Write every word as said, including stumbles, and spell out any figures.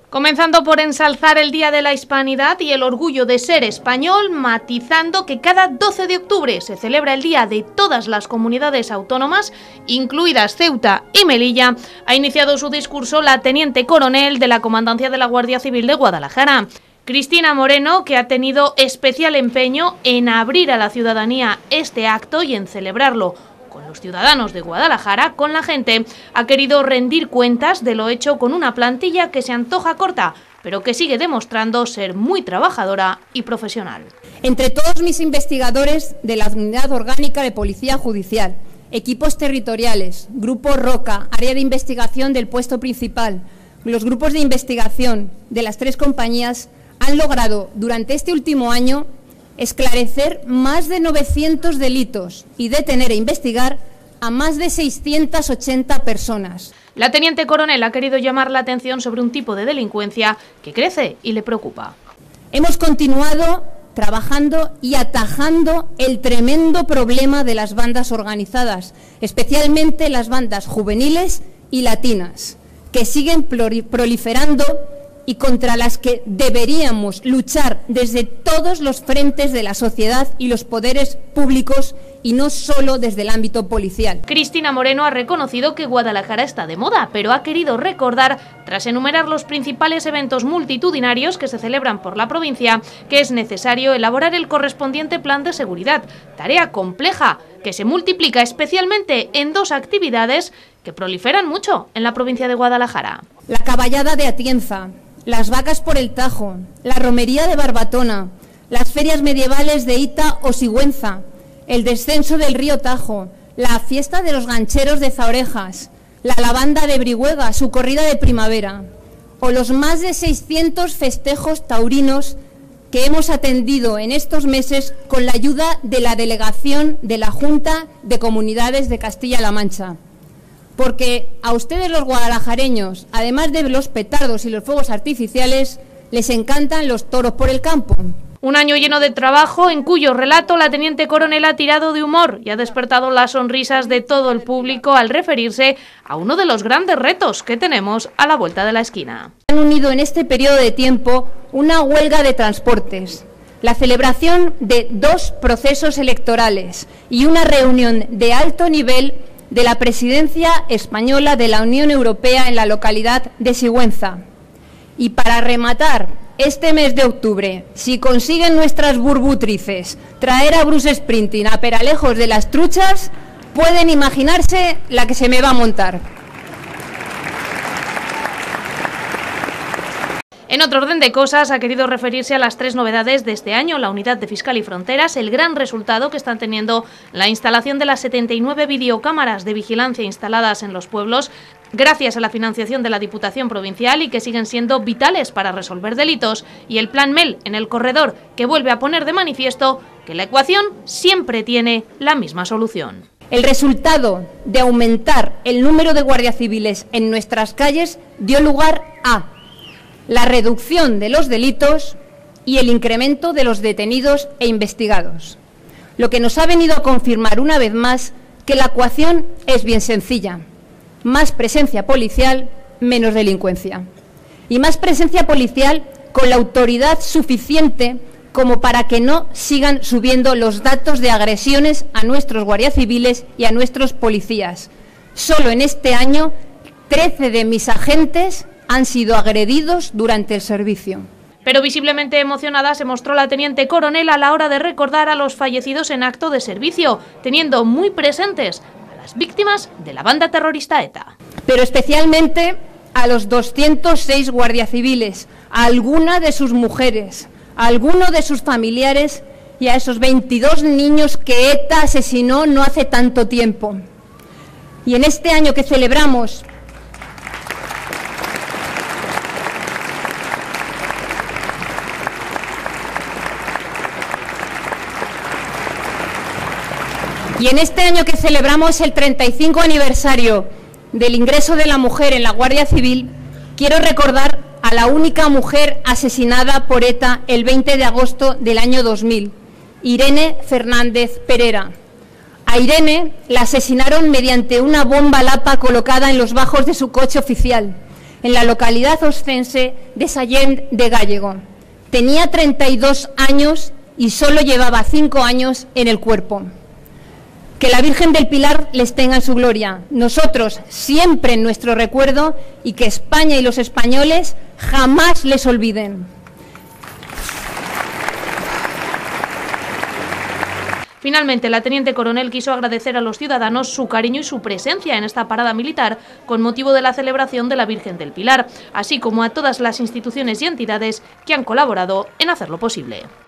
Comenzando por ensalzar el Día de la Hispanidad y el orgullo de ser español, matizando que cada doce de octubre se celebra el Día de todas las comunidades autónomas, incluidas Ceuta y Melilla, ha iniciado su discurso la teniente coronel de la Comandancia de la Guardia Civil de Guadalajara, Cristina Moreno, que ha tenido especial empeño en abrir a la ciudadanía este acto y en celebrarlo con los ciudadanos de Guadalajara, con la gente, ha querido rendir cuentas de lo hecho con una plantilla que se antoja corta, pero que sigue demostrando ser muy trabajadora y profesional. Entre todos mis investigadores de la Unidad Orgánica de Policía Judicial, equipos territoriales, Grupo Roca, área de investigación del puesto principal, los grupos de investigación de las tres compañías han logrado durante este último año esclarecer más de novecientos delitos y detener e investigar a más de seiscientas ochenta personas. La teniente coronel ha querido llamar la atención sobre un tipo de delincuencia que crece y le preocupa. Hemos continuado trabajando y atajando el tremendo problema de las bandas organizadas, especialmente las bandas juveniles y latinas, que siguen proliferando y contra las que deberíamos luchar desde todos los frentes de la sociedad y los poderes públicos y no solo desde el ámbito policial. Cristina Moreno ha reconocido que Guadalajara está de moda, pero ha querido recordar, tras enumerar los principales eventos multitudinarios que se celebran por la provincia, que es necesario elaborar el correspondiente plan de seguridad, tarea compleja que se multiplica especialmente en dos actividades que proliferan mucho en la provincia de Guadalajara. La caballada de Atienza, las vacas por el Tajo, la romería de Barbatona, las ferias medievales de Ita o Sigüenza, el descenso del río Tajo, la fiesta de los gancheros de Zaorejas, la lavanda de Brihuega, su corrida de primavera, o los más de seiscientos festejos taurinos que hemos atendido en estos meses con la ayuda de la delegación de la Junta de Comunidades de Castilla-La Mancha. Porque a ustedes los guadalajareños, además de los petardos y los fuegos artificiales, les encantan los toros por el campo. Un año lleno de trabajo en cuyo relato la teniente coronel ha tirado de humor y ha despertado las sonrisas de todo el público al referirse a uno de los grandes retos que tenemos a la vuelta de la esquina. Han unido en este periodo de tiempo una huelga de transportes, la celebración de dos procesos electorales y una reunión de alto nivel de la presidencia española de la Unión Europea en la localidad de Sigüenza. Y para rematar este mes de octubre, si consiguen nuestras burbutrices traer a Bruce Springsteen a Peralejos de las Truchas, pueden imaginarse la que se me va a montar. En otro orden de cosas, ha querido referirse a las tres novedades de este año, la Unidad de Fiscal y Fronteras, el gran resultado que están teniendo la instalación de las setenta y nueve videocámaras de vigilancia instaladas en los pueblos, gracias a la financiación de la Diputación Provincial y que siguen siendo vitales para resolver delitos, y el Plan Mel en el corredor, que vuelve a poner de manifiesto que la ecuación siempre tiene la misma solución. El resultado de aumentar el número de guardias civiles en nuestras calles dio lugar a la reducción de los delitos y el incremento de los detenidos e investigados, lo que nos ha venido a confirmar una vez más que la ecuación es bien sencilla: más presencia policial, menos delincuencia, y más presencia policial con la autoridad suficiente como para que no sigan subiendo los datos de agresiones a nuestros guardias civiles y a nuestros policías. Solo en este año, trece de mis agentes han sido agredidos durante el servicio. Pero visiblemente emocionada se mostró la teniente coronel a la hora de recordar a los fallecidos en acto de servicio, teniendo muy presentes a las víctimas de la banda terrorista ETA. Pero especialmente a los doscientos seis guardias civiles, a alguna de sus mujeres, a alguno de sus familiares y a esos veintidós niños que ETA asesinó no hace tanto tiempo. Y en este año que celebramos Y en este año que celebramos el treinta y cinco aniversario del ingreso de la mujer en la Guardia Civil, quiero recordar a la única mujer asesinada por ETA el veinte de agosto del año dos mil, Irene Fernández Perera. A Irene la asesinaron mediante una bomba lapa colocada en los bajos de su coche oficial, en la localidad oscense de Sallent de Gállego. Tenía treinta y dos años y solo llevaba cinco años en el cuerpo. Que la Virgen del Pilar les tenga en su gloria, nosotros siempre en nuestro recuerdo, y que España y los españoles jamás les olviden. Finalmente, la teniente coronel quiso agradecer a los ciudadanos su cariño y su presencia en esta parada militar con motivo de la celebración de la Virgen del Pilar, así como a todas las instituciones y entidades que han colaborado en hacerlo posible.